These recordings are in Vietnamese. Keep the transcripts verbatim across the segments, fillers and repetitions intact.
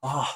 Oh,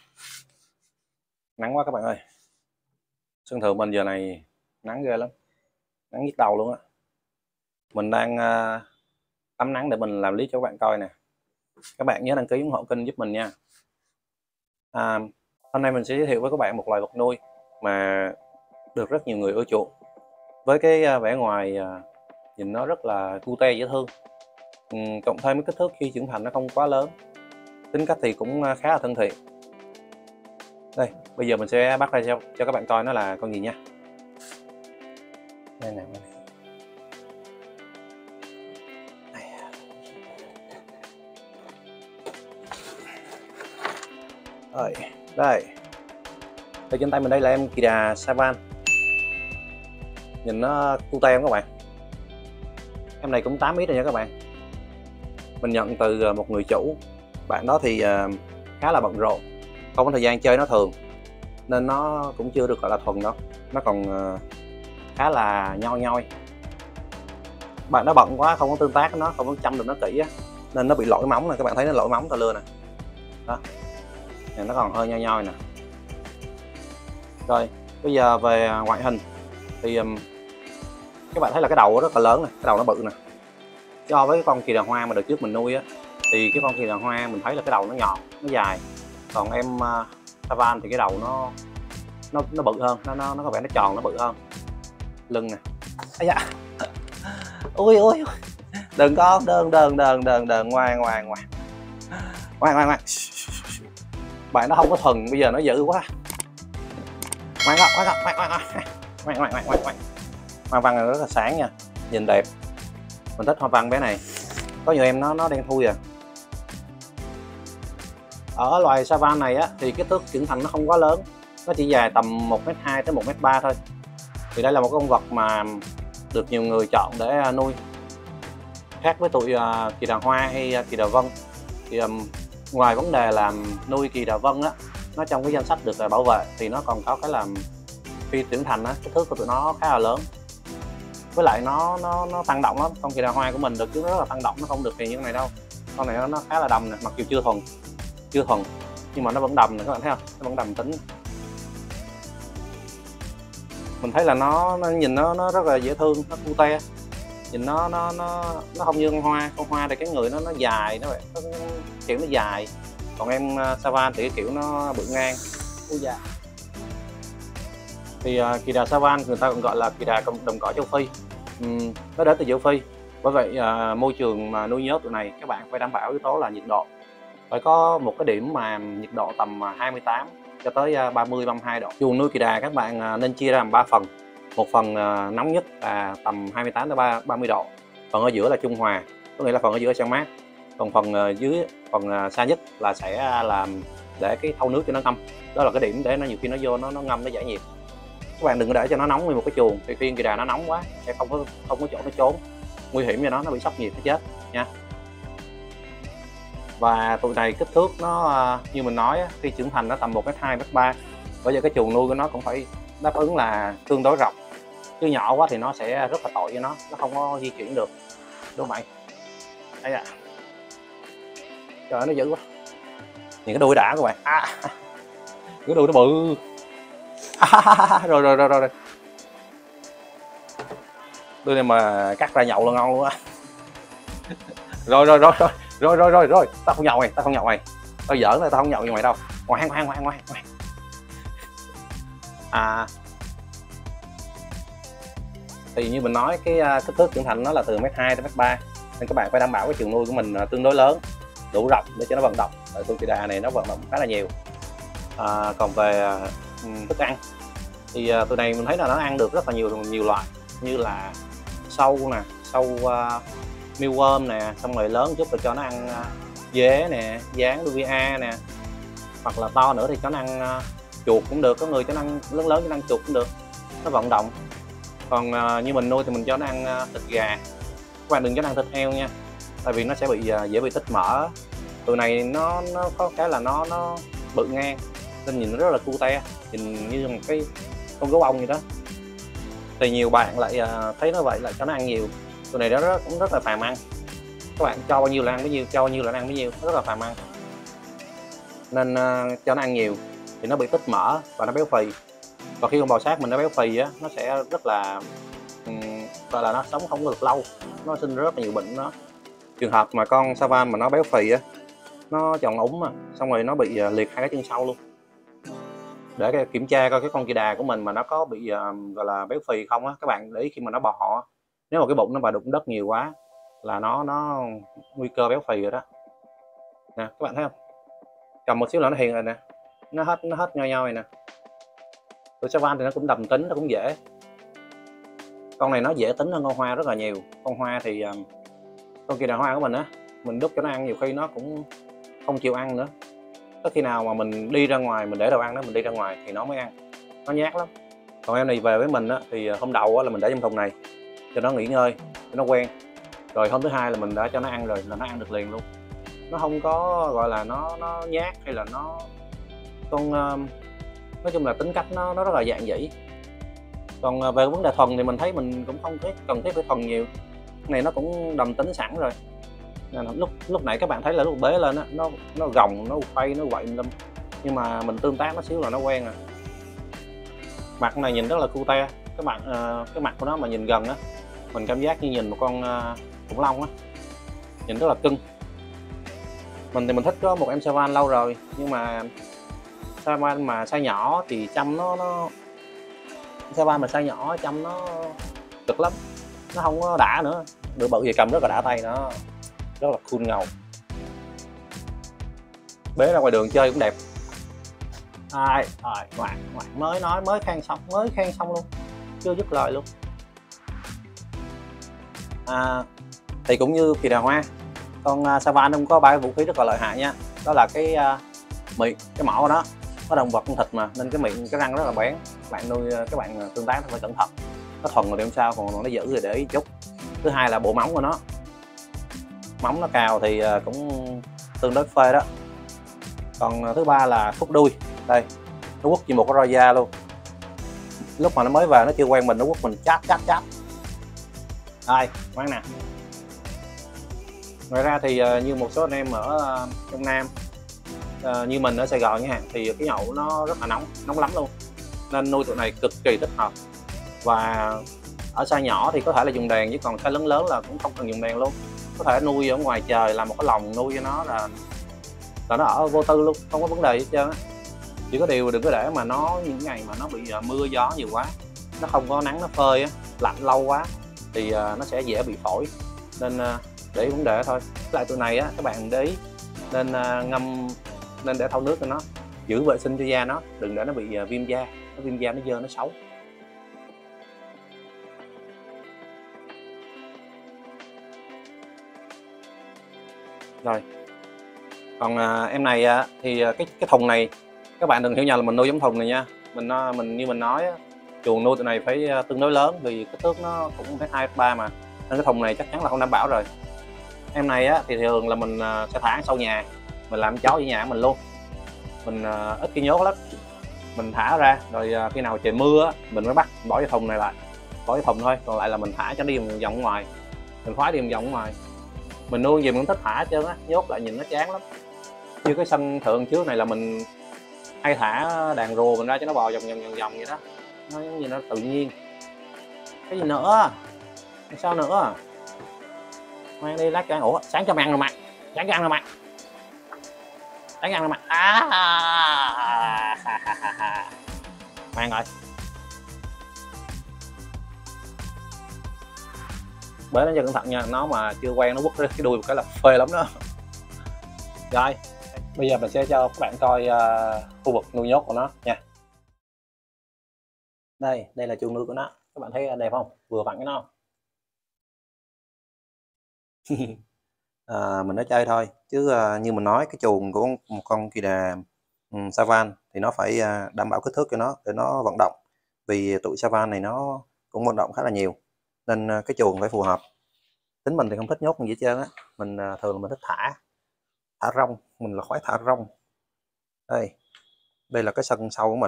nắng quá các bạn ơi. Sân thượng mình giờ này nắng ghê lắm, nắng nhức đầu luôn á. Mình đang uh, tắm nắng để mình làm clip cho các bạn coi nè. Các bạn nhớ đăng ký ủng hộ kênh giúp mình nha. À, hôm nay mình sẽ giới thiệu với các bạn một loài vật nuôi mà được rất nhiều người ưa chuộng. Với cái uh, vẻ ngoài uh, nhìn nó rất là cute dễ thương, uhm, cộng thêm cái kích thước khi trưởng thành nó không quá lớn, tính cách thì cũng uh, khá là thân thiện. Đây, bây giờ mình sẽ bắt ra cho, cho các bạn coi nó là con gì nha. Đây nè. Rồi, đây. Ở trên tay mình đây là em kỳ đà Savan. Nhìn nó cute không các bạn? Em này cũng tám ít rồi nha các bạn. Mình nhận từ một người chủ. Bạn đó thì khá là bận rộn, không có thời gian chơi nó thường, nên nó cũng chưa được gọi là thuần đâu. Nó còn khá là nhoi nhoi. Bạn nó bận quá, không có tương tác với nó, không có chăm được nó kỹ á, nên nó bị lỗi móng nè. Các bạn thấy nó lỗi móng tao lưa nè. Đó. Này, nó còn hơi nhoi nhoi nè. Rồi, bây giờ về ngoại hình thì um, các bạn thấy là cái đầu rất là lớn nè, cái đầu nó bự nè. So với cái con kỳ đà hoa mà đợt trước mình nuôi á, thì cái con kỳ đà hoa mình thấy là cái đầu nó nhọn, nó dài. Còn em uh, Savan thì cái đầu nó nó nó bự hơn, nó nó nó có vẻ nó tròn, nó bự hơn. Lưng nè. Ây da. Ui ui. Đừng có, đừng đừng đừng đừng đừng ngoan ngoan ngoan. Ngoan ngoan ngoan. Bạn nó không có thuần, bây giờ nó dữ quá. Ngoan ngoan ngoan ngoan ngoan ngoan ngoan ngoan ngoan ngoan. Hoa văn này rất là sáng nha, nhìn đẹp. Mình thích hoa văn bé này. Có nhiều em nó nó đen thui à. Ở loài Savan này á thì kích thước trưởng thành nó không quá lớn, nó chỉ dài tầm một mét hai tới một mét ba thôi. Thì đây là một con vật mà được nhiều người chọn để nuôi. Khác với tụi uh, kỳ đà hoa hay uh, kỳ đà vân thì um, ngoài vấn đề làm nuôi kỳ đà vân á, nó trong cái danh sách được uh, bảo vệ, thì nó còn có cái làm khi trưởng thành á, kích thước của tụi nó khá là lớn. Với lại nó nó nó tăng động lắm. Con kỳ đà hoa của mình được chứ rất là tăng động, nó không được thì như thế này đâu. Con này nó, nó khá là đầm nè, mặc dù chưa thuần chưa thuần nhưng mà nó vẫn đầm nè, các bạn thấy không? Nó vẫn đầm tính. Mình thấy là nó, nó nhìn nó nó rất là dễ thương, nó cute. Nhìn nó nó nó nó không như con hoa. Con hoa thì cái người nó nó dài, nó, nó kiểu nó dài. Còn em uh, Savan thì cái kiểu nó bự ngang. Ui da. Thì uh, kỳ đà Savan người ta còn gọi là kỳ đà đồng cỏ châu Phi. uhm, nó đến từ châu Phi. Bởi vậy uh, môi trường mà nuôi nhốt tụi này các bạn phải đảm bảo yếu tố là nhiệt độ, phải có một cái điểm mà nhiệt độ tầm hai mươi tám cho tới ba mươi ba mươi hai độ. Chuồng nuôi kỳ đà các bạn nên chia ra làm ba phần. Một phần nóng nhất là tầm hai mươi tám tới ba mươi độ, phần ở giữa là trung hòa, có nghĩa là phần ở giữa sẽ mát, còn phần dưới, phần xa nhất là sẽ làm để cái thau nước cho nó ngâm. Đó là cái điểm để nó nhiều khi nó vô nó nó ngâm, nó giải nhiệt. Các bạn đừng có để cho nó nóng nguyên một cái chuồng, thì khi kỳ đà nó nóng quá sẽ không có không có chỗ nó trốn, nguy hiểm cho nó nó bị sốc nhiệt nó chết nha. Và tụi này kích thước nó như mình nói khi trưởng thành nó tầm một mét hai, một mét ba. Bởi vậy cái chuồng nuôi của nó cũng phải đáp ứng là tương đối rộng, chứ nhỏ quá thì nó sẽ rất là tội cho nó, nó không có di chuyển được, đúng không bạn? Đây à. Trời ơi, nó dữ quá. Nhìn cái đuôi đã các bạn. À, cái đuôi nó bự. À, rồi, rồi rồi rồi đuôi này mà cắt ra nhậu là ngon luôn á. Rồi rồi rồi rồi rồi rồi rồi rồi tao không nhậu mày, tao không nhậu mày, tao giỡn thôi, tao không nhậu như mày đâu. Ngoan ngoan ngoan ngoan ngoan. À, thì như mình nói cái uh, kích thước trưởng thành nó là từ mét hai đến mét ba, nên các bạn phải đảm bảo cái chuồng nuôi của mình uh, tương đối lớn, đủ rộng để cho nó vận động. Tại tụi kỳ đà này nó vận động khá là nhiều. À, còn về uh, thức ăn thì uh, tụi này mình thấy là nó ăn được rất là nhiều nhiều loại, như là sâu nè, sâu uh, mealworm nè, xong rồi lớn chút rồi cho nó ăn uh, dế nè, gián đuvia nè, hoặc là to nữa thì cho nó ăn uh, chuột cũng được. Có người cho nó ăn lớn lớn cho nó ăn chuột cũng được, nó vận động. Còn uh, như mình nuôi thì mình cho nó ăn uh, thịt gà. Các bạn đừng cho nó ăn thịt heo nha, tại vì nó sẽ bị uh, dễ bị tích mỡ. Tụi này nó nó có cái là nó nó bự ngang nên nhìn nó rất là cute, nhìn như một cái con gấu bông vậy đó. Thì nhiều bạn lại uh, thấy nó vậy lại cho nó ăn nhiều. Tụi này đó cũng rất là phàm ăn, các bạn cho bao nhiêu là ăn bấy nhiêu, cho bao nhiêu là ăn bấy nhiêu, nó rất là phàm ăn. nên uh, cho nó ăn nhiều thì nó bị tích mỡ và nó béo phì. Còn khi con bò sát mình nó béo phì á, nó sẽ rất là um, gọi là nó sống không được lâu, nó sinh rất là nhiều bệnh. Nó trường hợp mà con Savan mà nó béo phì á, nó tròn úng mà xong rồi nó bị uh, liệt hai cái chân sau luôn. Để kiểm tra coi cái con kỳ đà của mình mà nó có bị uh, gọi là béo phì không á, các bạn để ý khi mà nó bò họ, nếu mà cái bụng nó mà đụng đất nhiều quá là nó nó nguy cơ béo phì rồi đó nè. Các bạn thấy không, cầm một xíu nữa nó hiện rồi nè, nó hết nó hết nhau nhau này nè. Tụi Savan thì nó cũng đầm tính, nó cũng dễ. Con này nó dễ tính hơn con Hoa rất là nhiều. Con Hoa thì um, con kỳ đà Hoa của mình á, mình đút cho nó ăn nhiều khi nó cũng không chịu ăn nữa. Tới khi nào mà mình đi ra ngoài, mình để đồ ăn đó, mình đi ra ngoài thì nó mới ăn, nó nhát lắm. Còn em này về với mình á, thì hôm đầu á, là mình để trong thùng này cho nó nghỉ ngơi, cho nó quen. Rồi hôm thứ hai là mình đã cho nó ăn rồi, là nó ăn được liền luôn. Nó không có gọi là nó nó nhát hay là nó con uh, nói chung là tính cách nó nó rất là dạn dĩ. Còn uh, về vấn đề thuần thì mình thấy mình cũng không thiết cần thiết phải thuần nhiều. Cái này nó cũng đầm tính sẵn rồi. Nên lúc lúc nãy các bạn thấy là lúc bế lên á, nó nó gồng, nó quay, nó quậy lâm, nhưng mà mình tương tác nó xíu là nó quen rồi. Mặt này nhìn rất là cute. Các bạn uh, cái mặt của nó mà nhìn gần á, mình cảm giác như nhìn một con uh, khủng long á, nhìn rất là cưng. Mình thì mình thích có một em Savan lâu rồi, nhưng mà Savan mà size nhỏ thì chăm nó nó Savan mà size nhỏ chăm nó cực lắm, nó không có đã nữa. Được bự gì cầm rất là đã tay, nó rất là cool ngầu. Bế ra ngoài đường chơi cũng đẹp. Ai rồi ngoạn ngoạn mới nói mới khen xong mới khen xong luôn, chưa dứt lời luôn. À, thì cũng như kỳ đà Hoa, con uh, Savan không có ba vũ khí rất là lợi hại nha. Đó là cái uh, miệng, cái mỏ của nó có động vật con thịt mà, nên cái miệng, cái răng rất là bén. Các bạn nuôi, các bạn tương tác phải cẩn thận. Nó thuần rồi thì không sao, còn nó dữ thì để ý chút. Thứ hai là bộ móng của nó, móng nó cào thì uh, cũng tương đối phê đó. Còn uh, thứ ba là khúc đuôi, đây nó quất như một cái roi da luôn. Lúc mà nó mới về nó chưa quen mình, nó quất mình chát chát chát. Đây ngoan nè. Ngoài ra thì uh, như một số anh em ở uh, trong Nam uh, như mình ở Sài Gòn nha, thì cái nhậu nó rất là nóng, nóng lắm luôn, nên nuôi tụi này cực kỳ thích hợp. Và ở size nhỏ thì có thể là dùng đèn, chứ còn size lớn lớn là cũng không cần dùng đèn luôn. Có thể nuôi ở ngoài trời, làm một cái lồng nuôi cho nó là là nó ở vô tư luôn, không có vấn đề gì hết trơn á. Chỉ có điều đừng có để mà nó những ngày mà nó bị uh, mưa gió nhiều quá, nó không có nắng nó phơi á, lạnh lâu quá thì uh, nó sẽ dễ bị phổi, nên uh, để ý vấn đề thôi. Lại tụi này á, các bạn để ý nên uh, ngâm, nên để thau nước cho nó, giữ vệ sinh cho da nó, đừng để nó bị uh, viêm da, nó viêm da nó dơ nó xấu. Rồi còn uh, em này uh, thì uh, cái cái thùng này các bạn đừng hiểu nhầm là mình nuôi giống thùng này nha. Mình uh, mình như mình nói á, chuồng nuôi tụi này phải uh, tương đối lớn, vì kích thước nó cũng phải hai ba mà, nên cái thùng này chắc chắn là không đảm bảo rồi. Em này á thì thường là mình uh, sẽ thả sau nhà, mình làm chó ở nhà mình luôn. Mình uh, ít khi nhốt lắm, mình thả ra rồi uh, khi nào trời mưa á, mình mới bắt bỏ cái thùng này lại, bỏ cái thùng thôi, còn lại là mình thả cho đi một vòng ngoài, mình khoái đi một vòng ngoài. Mình nuôi gì mình thích thả hết trơn á, nhốt lại nhìn nó chán lắm. Như cái sân thượng trước này là mình hay thả đàn rùa mình ra cho nó bò vòng vòng vòng vòng vậy đó, nó giống như nó tự nhiên. Cái gì nữa, sao nữa, mang đi lát cho ăn. Ủa sáng cho mày ăn rồi mày, sáng cho ăn rồi mày, sáng cho ăn rồi mày. À, mang rồi, bế nó cho cẩn thận nha, nó mà chưa quen nó quất cái đuôi một cái là phê lắm đó. Rồi bây giờ mình sẽ cho các bạn coi uh, khu vực nuôi nhốt của nó nha. Đây đây là chuồng nuôi của nó, các bạn thấy đẹp không, vừa vặn cái nó. À, mình nói chơi thôi chứ uh, như mình nói cái chuồng của một con kỳ đà um, Savan thì nó phải uh, đảm bảo kích thước cho nó để nó vận động, vì tụi Savan này nó cũng vận động khá là nhiều, nên uh, cái chuồng phải phù hợp. Tính mình thì không thích nhốt gì hết trơn á, mình uh, thường là mình thích thả thả rong, mình là khoái thả rong. Đây đây là cái sân sau của mình.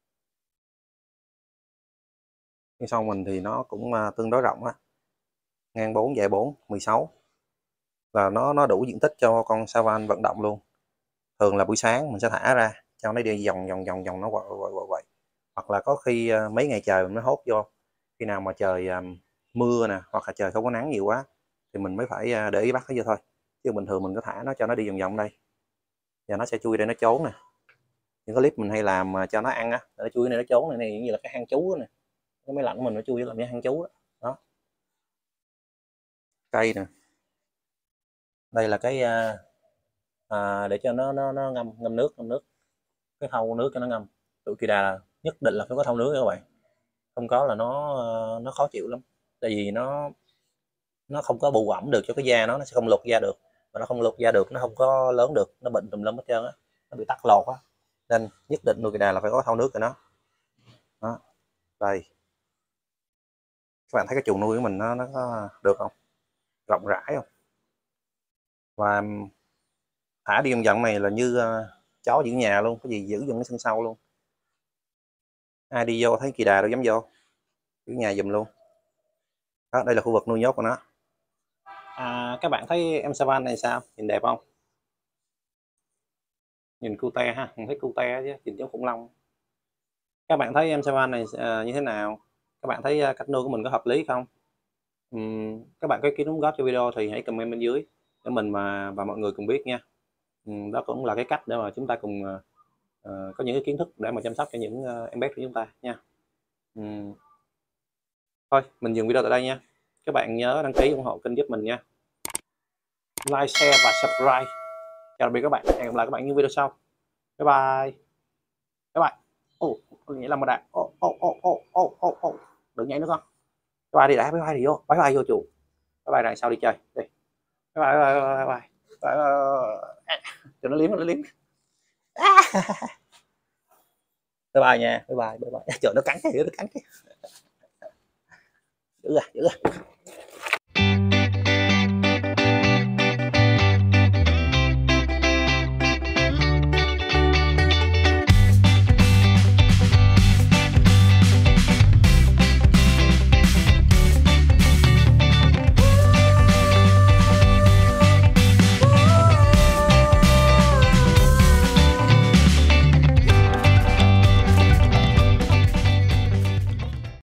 Cái sau mình thì nó cũng uh, tương đối rộng á, ngang bốn dài bốn, mười sáu, là nó nó đủ diện tích cho con Savan vận động luôn. thường là buổi sáng mình sẽ thả ra cho nó đi vòng vòng vòng vòng nó quậy quậy quậy quậy. Hoặc là có khi uh, mấy ngày trời mình mới hốt vô, khi nào mà trời uh, mưa nè, hoặc là trời không có nắng nhiều quá thì mình mới phải uh, để ý bắt nó vô thôi, chứ bình thường mình có thả nó cho nó đi vòng vòng đây và nó sẽ chui đây nó trốn nè. Những cái clip mình hay làm uh, cho nó ăn á, nó chui này nó trốn này, này như là cái hang chú nè, cái máy lạnh của mình nó chui làm như hang chú đó. Đó, cây nè, đây là cái uh, à, để cho nó nó nó ngâm ngâm nước ngâm nước cái thau nước cho nó ngâm. Tụi kỳ đà nhất định là phải có thau nước các bạn, không có là nó nó khó chịu lắm, tại vì nó nó không có bù ẩm được cho cái da nó nó sẽ không lột da được, mà nó không lột da được nó không có lớn được, nó bệnh tùm lum hết trơn á, nó bị tắc lột á, nên nhất định nuôi kỳ đà là phải có thau nước cho nó. Đó, đây các bạn thấy cái chuồng nuôi của mình nó nó có được không, rộng rãi không, và thả đi vòng vòng này là như uh, chó giữ nhà luôn, cái gì giữ trong cái sân sau luôn, ai đi vô thấy kỳ đà đâu dám vô, giữ nhà giùm luôn. Đó, đây là khu vực nuôi nhốt của nó. À, các bạn thấy em Savan này sao, nhìn đẹp không, nhìn cute ha, mình thấy cute chứ nhìn giống khủng long. Các bạn thấy em Savan này uh, như thế nào, các bạn thấy uh, cách nuôi của mình có hợp lý không? Uhm, các bạn có ý kiến đóng góp cho video thì hãy comment bên dưới để mình mà và mọi người cùng biết nha. Uhm, đó cũng là cái cách để mà chúng ta cùng uh, uh, có những cái kiến thức để mà chăm sóc cho những uh, em bé của chúng ta nha. Uhm. Thôi mình dừng video tại đây nha, các bạn nhớ đăng ký ủng hộ kênh giúp mình nha, like, share và subscribe. Chào tạm biệt các bạn, hẹn gặp lại các bạn những video sau. Bye bye. Bye bye. Ồ, nhảy làm một đạn. Ô ô ô ô ô ô ô. Đừng nhảy nữa con. Bye bye đi đã, bye bye đi vô. Bye bye vô chủ. Bye bye, đằng sau đi chơi. Đi. Bye bye bye bye bye. Bye bye. Cho nó liếm nó liếm. Bye bye nha. Bye bye bye bye. Trời nó cắn cái, nó cắn cái. Giữ ra, giữ ra.